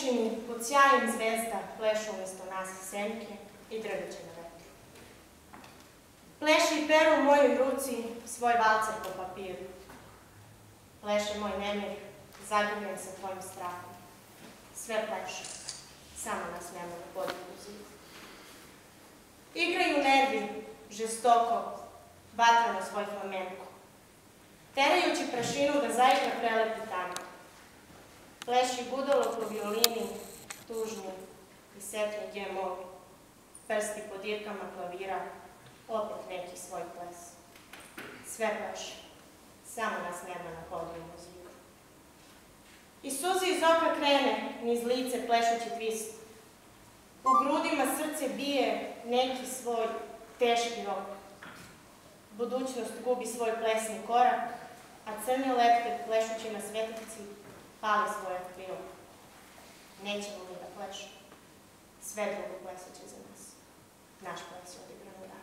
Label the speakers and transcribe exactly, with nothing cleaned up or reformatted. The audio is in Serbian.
Speaker 1: površini pod sjajem zvezda plešu umjesto nas senke i drveće na vetru. Pleše i peru u mojoj ruci svoj valcer po papiru. Pleše moj nemir, zagrljen sa tvojim strahom. Sve pleše, samo nas nema na podijelu zidu. Igraju nervi, žestoko, vatrano svoj flamenko, terajući prašinu da zaigra prelepi tango. Pleši budalo po violini, tužni i setni gemovi, prsti po dirkama klavira, opet neki svoj ples. Sve pleše, samo nas nema na podijelu zidu. I suzi iz oka krene, niz lice plešući twist. U grudima srce bije neki svoj teški rok. Budućnost gubi svoj plesni korak, a crni leptir plešući na svetici pali svoje krilo. Nećemo mi da plešemo. Sve drugo plesat će za nas. Naš ples je odigran u